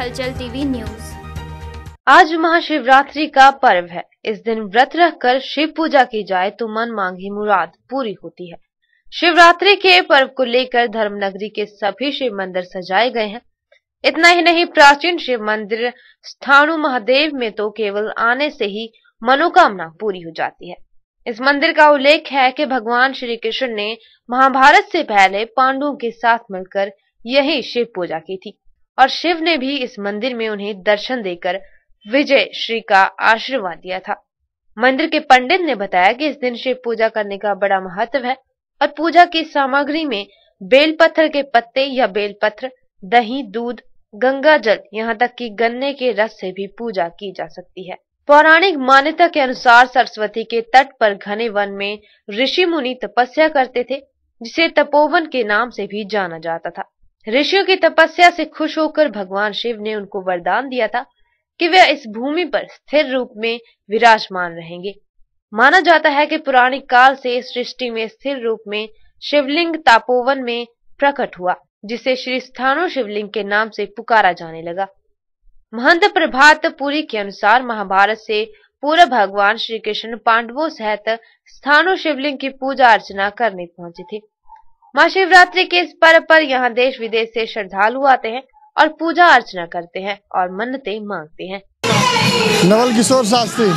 हलचल TV news. आज महाशिवरात्रि का पर्व है। इस दिन व्रत रखकर शिव पूजा की जाए तो मन मांगी मुराद पूरी होती है। शिवरात्रि के पर्व को लेकर धर्मनगरी के सभी शिव मंदिर सजाए गए हैं। इतना ही नहीं, प्राचीन शिव मंदिर स्थाणु महादेव में तो केवल आने से ही मनोकामना पूरी हो जाती है। इस मंदिर का उल्लेख है कि भगवान श्री कृष्ण ने महाभारत से पहले पांडवों के साथ मिलकर यही शिव पूजा की थी और शिव ने भी इस मंदिर में उन्हें दर्शन देकर विजय श्री का आशीर्वाद दिया था। मंदिर के पंडित ने बताया कि इस दिन शिव पूजा करने का बड़ा महत्व है और पूजा की सामग्री में बेलपत्र के पत्ते या बेलपत्र, दही, दूध, गंगा जल, यहाँ तक कि गन्ने के रस से भी पूजा की जा सकती है। पौराणिक मान्यता के अनुसार सरस्वती के तट पर घने वन में ऋषि मुनि तपस्या करते थे, जिसे तपोवन के नाम से भी जाना जाता था। ऋषियों की तपस्या से खुश होकर भगवान शिव ने उनको वरदान दिया था कि वे इस भूमि पर स्थिर रूप में विराजमान रहेंगे। माना जाता है कि पुराणिक काल से इस सृष्टि में स्थिर रूप में शिवलिंग तपोवन में प्रकट हुआ, जिसे श्री स्थाणु शिवलिंग के नाम से पुकारा जाने लगा। महंत प्रभात पुरी के अनुसार महाभारत से पूर्व भगवान श्री कृष्ण पांडवों सहित स्थाणु शिवलिंग की पूजा अर्चना करने पहुंचे थे। महाशिवरात्रि के इस पर्व पर यहाँ देश विदेश से श्रद्धालु आते हैं और पूजा अर्चना करते हैं और मन्नतें मांगते हैं। नवल किशोर शास्त्री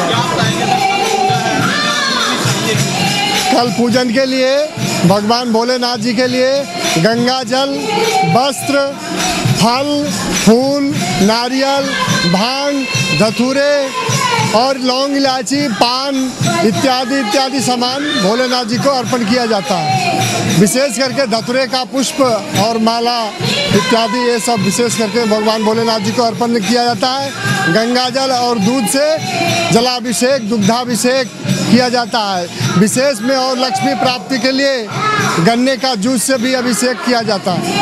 कल पूजन के लिए भगवान भोलेनाथ जी के लिए गंगा जल, वस्त्र, फल, फूल, नारियल, भांग, धतूरे और लौंग, इलायची, पान इत्यादि सामान भोलेनाथ जी को अर्पण किया जाता है। विशेष करके धतूरे का पुष्प और माला इत्यादि ये सब विशेष करके भगवान भोलेनाथ जी को अर्पण किया जाता है। गंगा जल और दूध से जलाभिषेक, दुग्धाभिषेक किया जाता है। विशेष में और लक्ष्मी प्राप्ति के लिए गन्ने का जूस से भी अभिषेक किया जाता है।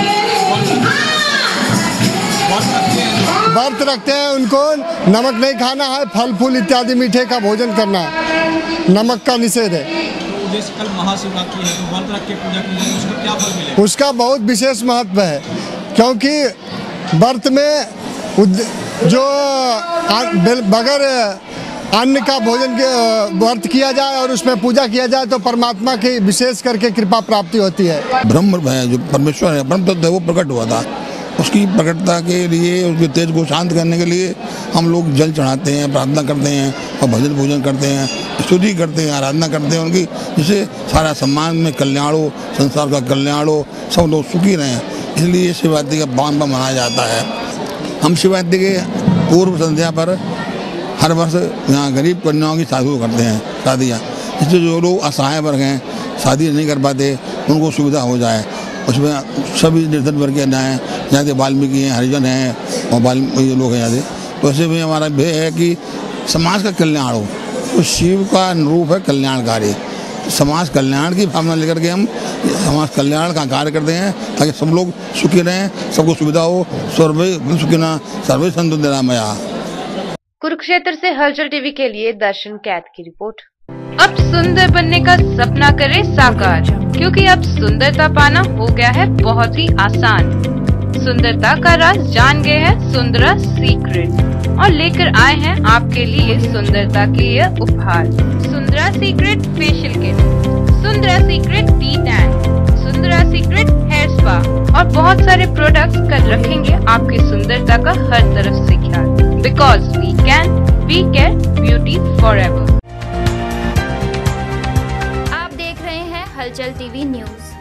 व्रत रखते हैं, उनको नमक नहीं खाना है, फल फूल इत्यादि मीठे का भोजन करना है, नमक का निषेध है। कल महाशिवरात्रि है तो व्रत रख के पूजा की जाए, उसका क्या फल मिलेगा? उसका बहुत विशेष महत्व है, क्योंकि व्रत में जो बगैर अन्न का भोजन के व्रत किया जाए और उसमें पूजा किया जाए तो परमात्मा की विशेष करके कृपा प्राप्ति होती है। ब्रह्म है, जो परमेश्वर है, ब्रह्म तत्व है, वो प्रकट हुआ था। उसकी प्रकटता के लिए, उसके तेज को शांत करने के लिए हम लोग जल चढ़ाते हैं, प्रार्थना करते हैं और भजन पूजन करते हैं, स्तुति करते हैं, आराधना करते हैं उनकी, जिससे सारा समाज में कल्याण हो, संसार का कल्याण हो, सब लोग सुखी रहें। इसलिए शिवरात्रि का पावन पर्व मनाया जाता है। हम शिवरात्रि के पूर्व संध्या पर हर वर्ष यहाँ गरीब कन्याओं की शादी करते हैं, शादियाँ, जिससे जो लोग असहाय वर्ग हैं, शादी नहीं कर पाते, उनको सुविधा हो जाए। उसमें सभी निर्धन वर्ग के जाएँ, जहाँ से वाल्मीकि हैं, हरिजन हैं और ये लोग हैं यहाँ से, तो ऐसे में हमारा ध्येय है कि समाज का कल्याण हो। तो शिव का रूप है कल्याणकारी। समाज कल्याण की भावना लेकर के हम समाज कल्याण का कार्य करते हैं, ताकि सब लोग सुखी रहें, सबको सुविधा हो। सर्वे सुखिनः सर्वे सन्तु निरामयाः। कुरुक्षेत्र से हलचल टीवी के लिए दर्शन कैद की रिपोर्ट। अब सुंदर बनने का सपना करें साकार, क्योंकि अब सुंदरता पाना हो गया है बहुत ही आसान। सुंदरता का राज जान गए हैं सुंदरा सीक्रेट और लेकर आए हैं आपके लिए सुंदरता के ये उपहार। Sundara secret facial kit, Sundara secret T tan, Sundara secret hair spa और बहुत सारे प्रोडक्ट्स कर रखेंगे आपकी सुंदरता का हर तरफ से ख्याल। Because we can, we care, beauty forever. आप देख रहे हैं हलचल टीवी न्यूज।